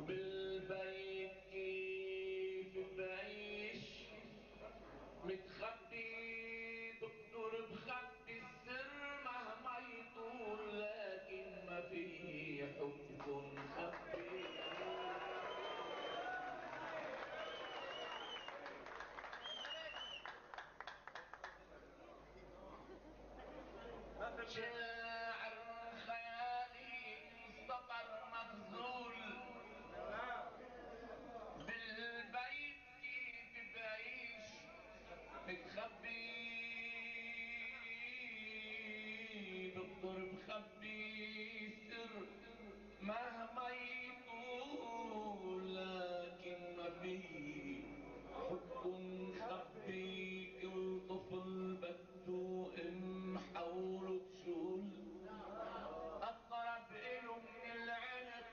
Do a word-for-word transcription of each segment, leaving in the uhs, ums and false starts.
بالبيت كيف بعيش متخبي دكتور بخبي السر مهما يطول لكن ما فيه حب مخبي شاعر خيالي مستقر مغزول بالبيت كيف بعيش متخبي دكتور مخبي سر مهما يطول لكن ما فيه حب مخبي كل طفل بده ام حوله تشول اقرب له من العنق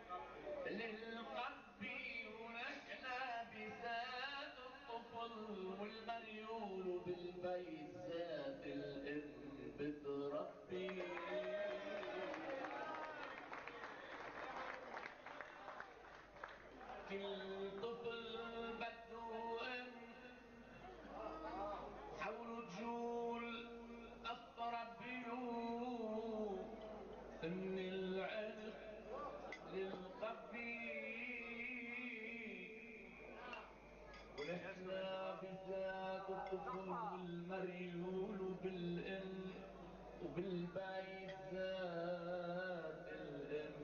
للقبي ونحنا بذات الطفل والمريول بالبيت ذات الام بتربي كل طفل بده ام حوله تجول اقرب له من العنق للقبي ونحنا بذات الطفل والمريول وبالام وبالبيت ذات الام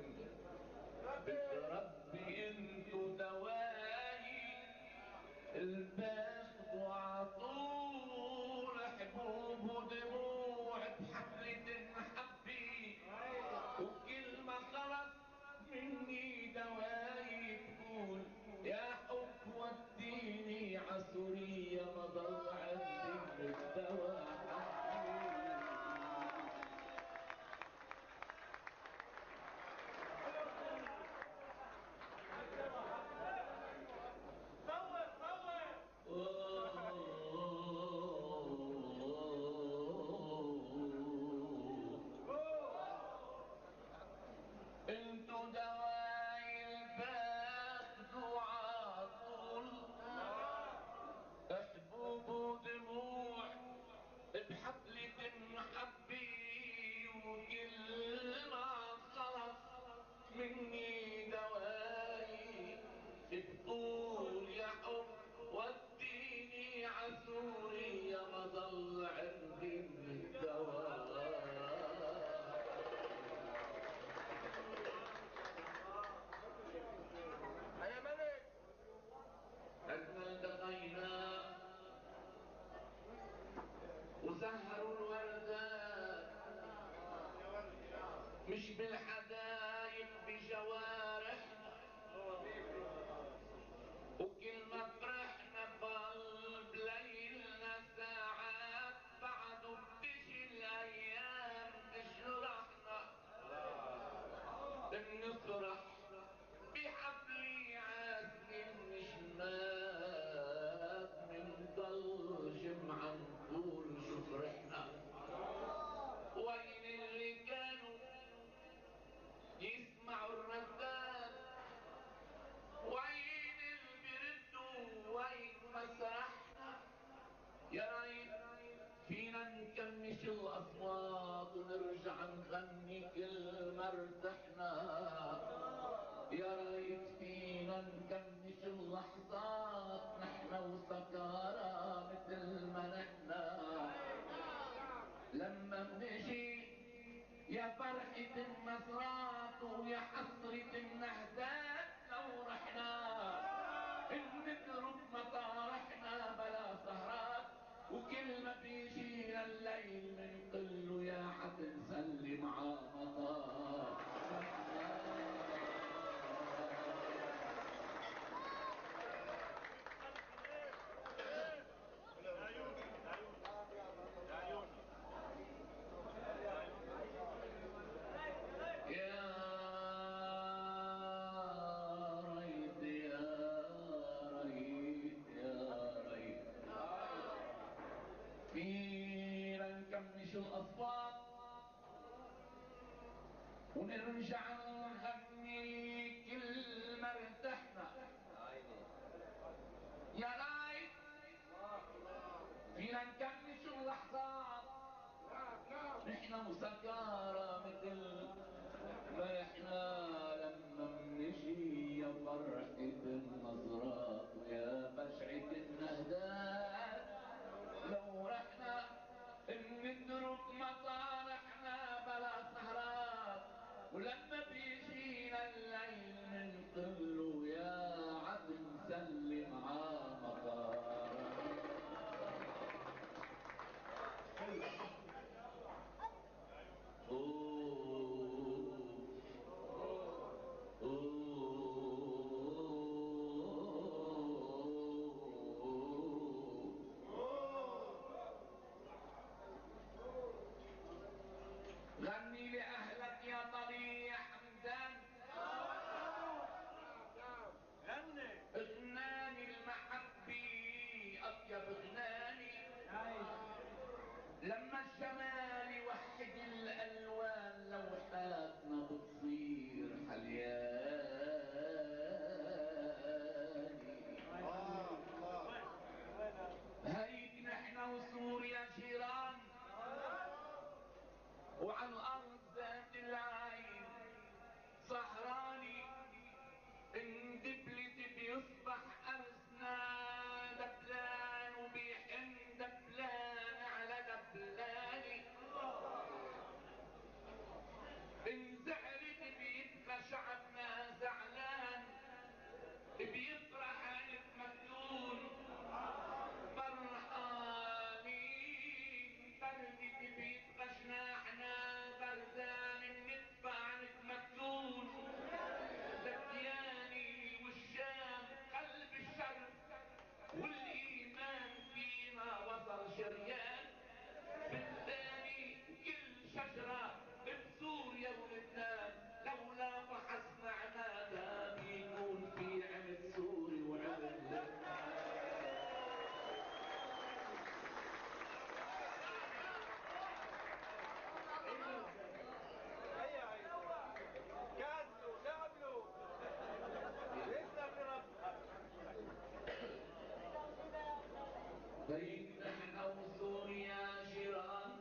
بتربي انتو دواي الباخد وعطول حبوب ودموع بحفلة المحبي وكل ما خلص مني دواي تقول يا حب وديني عسورية ما ضل عندي من الدواء انتو دواي الباخد وعطول حبوب ودموع بحفلة محبي وكل ما خلص مني دواي بتقول يا حب وديني عسوري يا ما ضل عندي من الدواء يا ملك احنا التقينا وسهروا الوردات مش بالحدايق بجوارحنا وكل ما فرحنا بقلب ليلنا ساعات بعده بتجي الايام تجرحنا بنفرح بحبل عازم النجمات منضل جمعة نقول شو فرحنا وين اللي كانوا يسمعوا الردات وين اللي بيردوا وين مسرحنا يا ريت فينا نكمش الاصوات ونرجع نغني كل ما ارتحنا يا ريت فينا نكمش اللحظات نحنا وسكارى مثل ما نحنا لما بنجي يا فرحة النصرات ويا حسرة النهدات لو رحنا نترك مطارحنا بلا سهرات وكل ما بيجينا الليل منقله يا حتنسلي معاه مطار يا ريت يا ريت يا ريت فينا نكمش الاصوات ونرجع نغني كل ما احنا مسكارة مثل ما احنا لما منجي يا فرحة النظرات ويا بشعة النهدات لو رحنا بنترك مطارحنا بلا سهرات ولما بيجينا الليل منقله يا عدم سلم ع مطارات. غني لأهلك يا طريق حمدان غني اغناني المحبي أطيب اغناني لما الجمال يوحد الألوان لوحاتنا بتصير حلياني هيك نحن وسوريا جيران وعلى الارض ذات العين سهراني اندبلت بيصبح ارسنا دبلان وبيحن دبلان على دبلاني انزعلت بيبقى شعبنا زعلان بيفرح الف مفتون فرحانين بردت بيبقى جناحنا بردان بندفع عنك مفتون دبياني والشام قلب الشرق والايمان فينا وصل شريان بالثاني كل شجرة بسوريا ولبنان لولا فحصنا عنادها بيكون في عمد سوري وعمد لبنان. كاسلوا دابلوا لسه في ربك بين احنا وسوريا جيران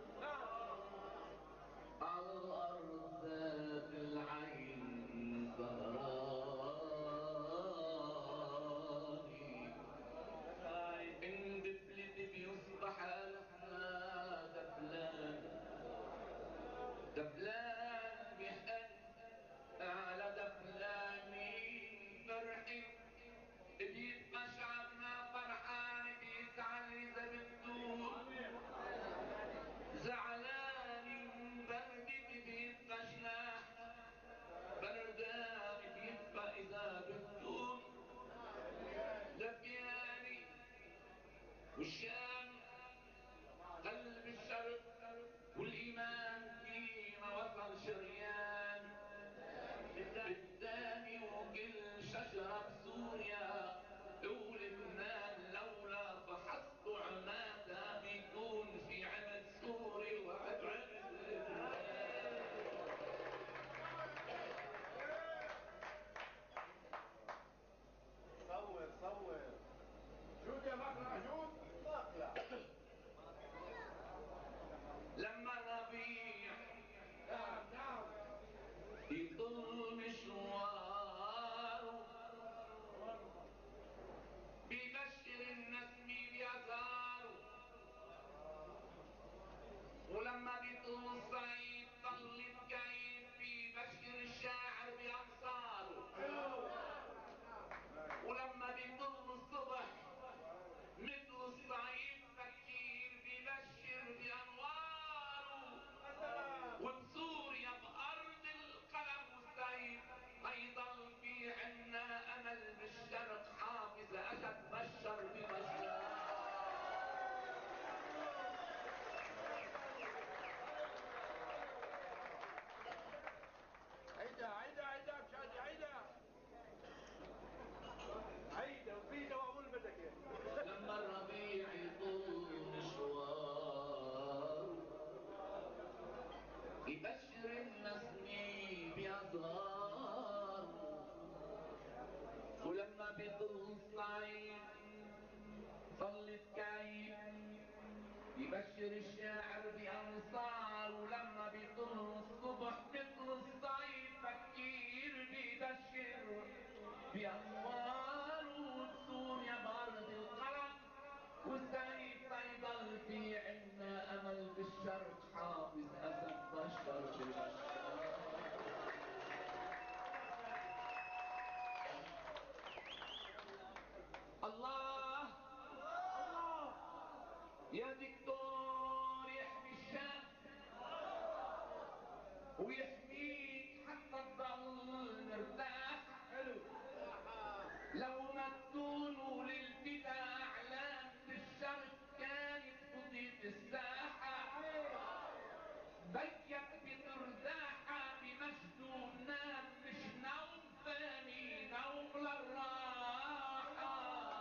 على الارض ذات العين سهراني ان دبلت بيصبح لنا دبلان دبلان بيحن على دبلاني فرحي بيبقى شعبنا فرحان بيزعل اذا بتدور زعلان بردت بيبقى جناح بردان بيبقى اذا بتدور دبياني والشام قلب الشرق والايمان فينا وصل شريان بالثاني وكل شجرة بسوريا ولبنان لولا فحصتوا عماتها بيكون في عمد سوري وعمد لبنان. صور صور شوت يا مقلع شوت مقلع لما الربيع نعم نعم يطل مشواره بيبشر النسم بأزهاره ولما بيطل الصعيد طل الكعيد بيبشر الشاعر بأمصاره ولما بيطل الصبح مثل الصعيد فكير بيبشر بأنواره وبسوريا بأرض القلم والسيف هيضل في عنا أمل بالشرق حافظ أجد بشر ببشر. عيدا عيدا عيدا بشادي عيدا عيدا وفيدا وأقول بدك لما الربيع يطول مشوار يبشر النسمي بأزهار ولما بيطل الصعيد ظلت كعيب يبشر بشر الشاعر بأنصار ولما بيطل الصبح مثل الصعيد بكير بيبشر بأنوار وبصور يا بارد القلم والسعيد سيضل في عنا أمل بالشرق حافظ أسد بشر بالبشر. الله يا دكتور يحمي الشام ويحميك حتى تضل مرتاح. حلو لو ما تكونوا للفدا اعلام بالشرق كانت فضيت الساحه بيك بترتاحه بمجد نام مش نوم ثاني نوم للراحه.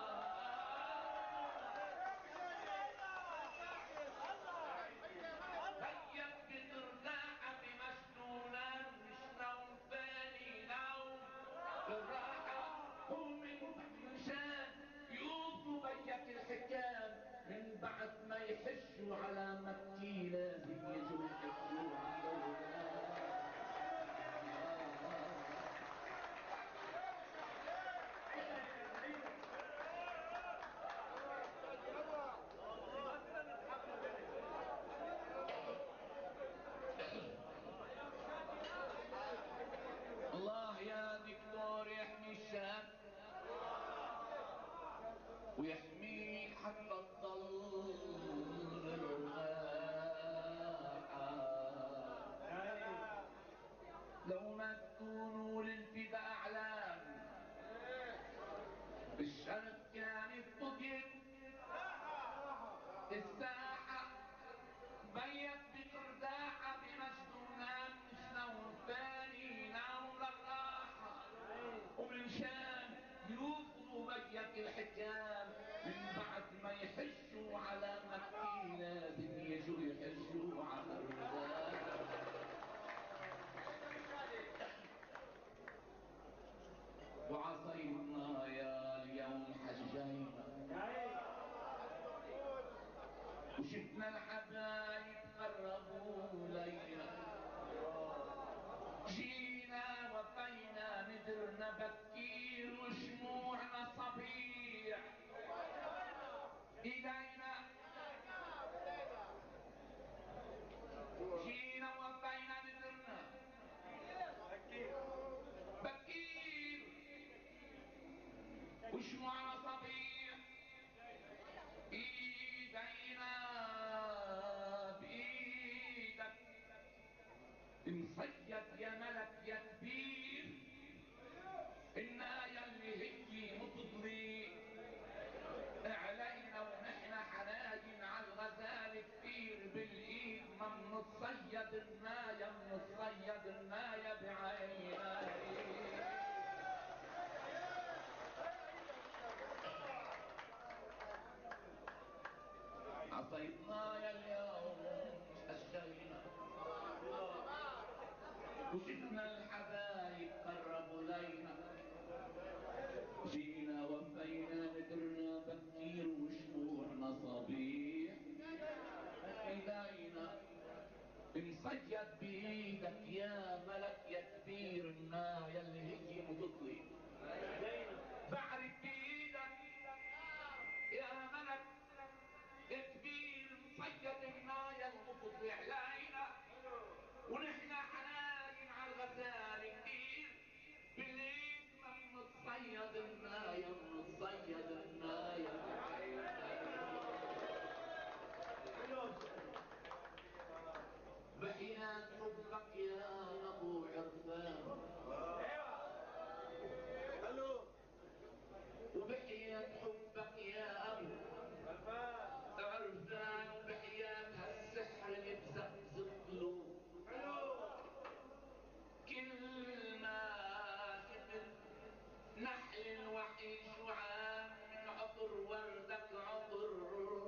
الحكام من بعد ما يحشوا على مكي لازم يجوا يحشوا على الولاد. الله يا دكتور يحمي الشام ويحميك حتى تضل الراحة. لو ما تكونوا للفدا اعلام بالشرق كانت فضيت الساحة بيت بترداحة بمجدونات مش نوم ثاني نوم للراحة. ومن شان يوفوا بيت الحكام من بعد ما يحشوا على مكي لازم يجوا يحشوا على الرجال. وعصينا يا اليوم حجينا وشفنا الحبايب قربوا لينا جينا وفينا ندرنا بكير وشموعنا صبيح ايدينا جينا وفينا ندرنا بكير وشموعنا صبيح ايدينا بايدك مصيد يا ملك يا كبير النايا اللي هي متضلي علينا ونحن حناجن على الغزال كتير بالايد ما منتصيد النايا منتصيد النايا بعينينا. عصيتنا يا اليوم اشترينا وشفنا الحبايب قربوا لينا جينا وفينا ندرنا بكير وشموعنا صبيح ايدينا مصيد بايدك يا ملك يا كبير النايا اللي هي متطلي بعرف بايدك يا ملك يا كبير مصيد النايا المتطلي علينا ونحن حناين على الغزال كتير بالليل ما بنتصيد النايا بنتصيد النايا بحياة حبك يا ابو عرفان وبحياة حبك يا ابو عرفان وبحياة هالسحر اللي بزقزق له كل ما شفت نحل الوحيد شعاع من عطر وردك عطر